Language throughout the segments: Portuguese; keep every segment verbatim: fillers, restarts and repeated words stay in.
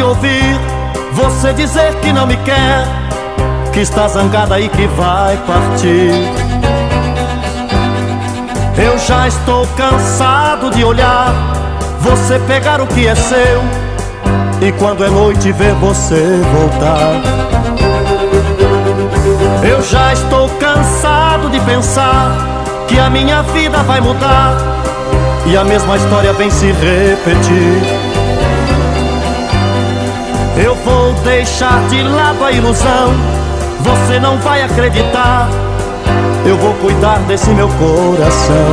ouvir você dizer que não me quer, que está zangada e que vai partir. Eu já estou cansado de olhar você pegar o que é seu e quando é noite ver você voltar. Eu já estou cansado de pensar que a minha vida vai mudar e a mesma história vem se repetir. Eu vou deixar de lado a ilusão, você não vai acreditar. Eu vou cuidar desse meu coração.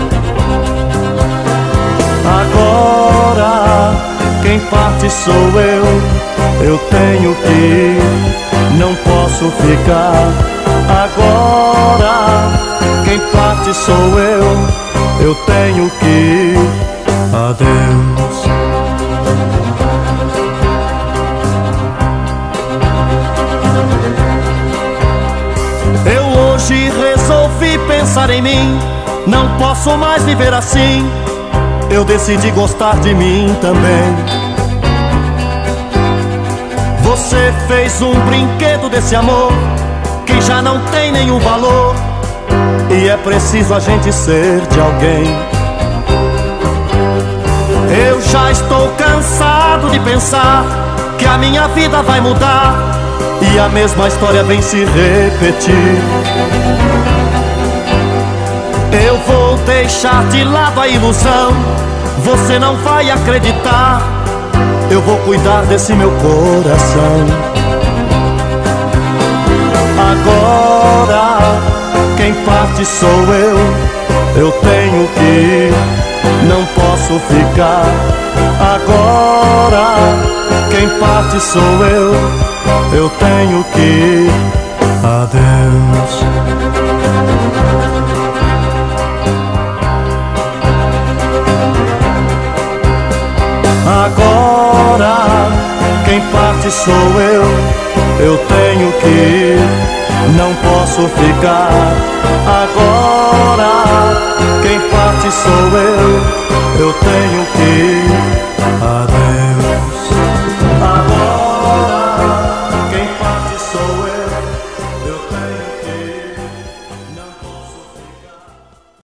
Agora quem parte sou eu, eu tenho que ir, não posso ficar. Agora quem parte sou eu, eu tenho que ir. Adeus. Eu hoje resolvi pensar em mim, não posso mais viver assim. Eu decidi gostar de mim também. Você fez um brinquedo desse amor que já não tem nenhum valor, e é preciso a gente ser de alguém. Eu já estou cansado de pensar que a minha vida vai mudar e a mesma história vem se repetir. Eu vou deixar de lado a ilusão, você não vai acreditar. Eu vou cuidar desse meu coração. Agora quem parte sou eu, eu tenho que ir, não posso ficar. Agora quem parte sou eu, eu tenho que ir. Adeus. Agora quem parte sou eu, eu tenho que ir, não posso ficar. Agora quem parte sou eu,